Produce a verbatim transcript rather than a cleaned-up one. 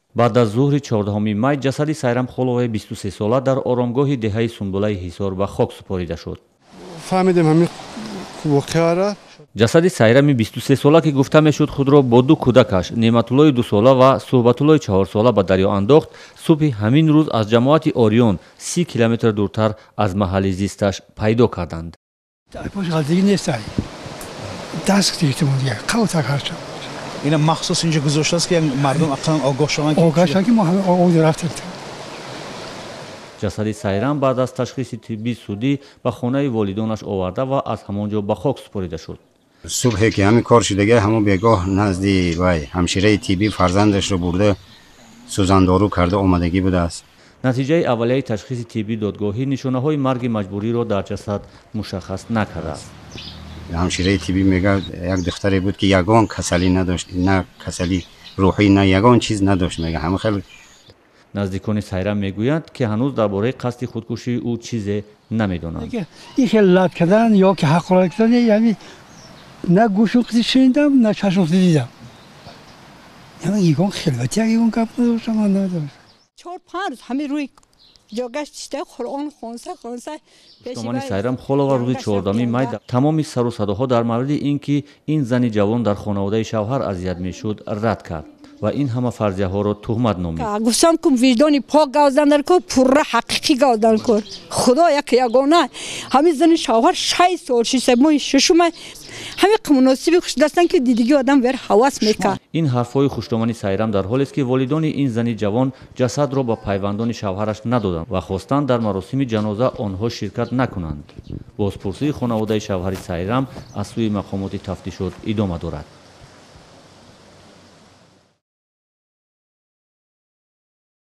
баъд аз зуҳри чордаҳуми май ҷасади Сайрам Холоваи бисту се сола дар оромгоҳи деҳаи Сунбулаи Ҳисор ба хок супорида шуд. фаҳмидем ҳамин воқеаро. ҷасади Сайрами бисту се сола ки гуфта мешуд худро бо ду кӯдакаш Неъматуллои ду сола ва Суҳбатуллои чаҳор сола ба дарё андохт, субҳи ҳамин рӯз аз ҷамоати Орион си километр дуртар аз маҳалли зисташ пайдо карданд. ина махсус инҷо гузоштааст ки мардум ақлан огоҳ шаванд ки мо ҳамин оғоз рафтем. ҷасади Сайрам баъд аз ташхиси тиббии судӣ ба хонаи волидонаш оварда ва аз ҳамон ҷо ба хок супорида шуд. субҳе ки ҳамин кор шудага ҳамон бегоҳ назди вай ҳамшираи тиббӣ фарзандашро бурда сӯзандору карда омадагӣ будааст. натиҷаи аввалияи ташхиси тиббии додгоҳӣ нишонаҳои марги маҷбуриро дар ҷасад мушаххас накардааст. ҳамшираи тиббӣ мегӯяд як духтаре буд ки ягон касалӣ надошт, на касалӣ рӯҳӣ, на ягон чиз надошт. мега ҳама хеле наздикони Сайрам мегӯянд ки ҳанӯз дар бораи қасди худкушии ӯ чизе намедонанд. ин хеллат кардан ё ки ҳақорат кардан яъни на гӯшум қизи шинидам, на чашмум қизи дидам. яъни ягон хелвати як ягон гап надоштам, ман надоштам. чор панҷ рӯз ҳамин рӯи ҷогаш чиштаи Қуръон хонса хонса пешимони Сайрам Холова рӯзи чордаҳуми май тамоми сару садоҳо дар мавриди ин ки ин зани ҷавон дар хонаводаи шавҳар азият мешуд рад кард ва ин ҳама фарзияҳоро туҳмат номид. гуфтам ки виҷдони пок гавзандар кор, пурра ҳақиқӣ гавзан кор. худо як ягона ҳамин зани шавҳар шесть сол шишта моҳи шушумай ҳамин муносиби хушдастан ки дидиги одам вер ҳавас мекард. ин ҳарфҳои хушномани Сайрам дар ҳолест ки волидони ин зани ҷавон ҷасадро ба пайвандони шавҳараш надоданд ва хостанд дар маросими ҷаноза онҳо ширкат накунанд. бозпурсии хонаводаи шавҳари Сайрам аз сӯи мақомоти тафтишот идома дорад.